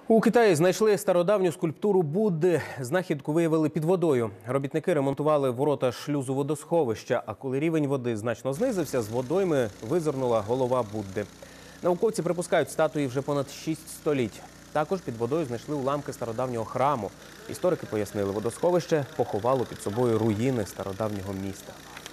У Китаї знайшли стародавню скульптуру Будди. Знахідку виявили під водою. Робітники ремонтували ворота шлюзу водосховища, а коли рівень води значно знизився, з водойми визирнула голова Будди. Науковці припускають, статуї вже понад 6 століть. Також під водою знайшли уламки стародавнього храму. Історики пояснили, водосховище поховало під собою руїни стародавнього міста.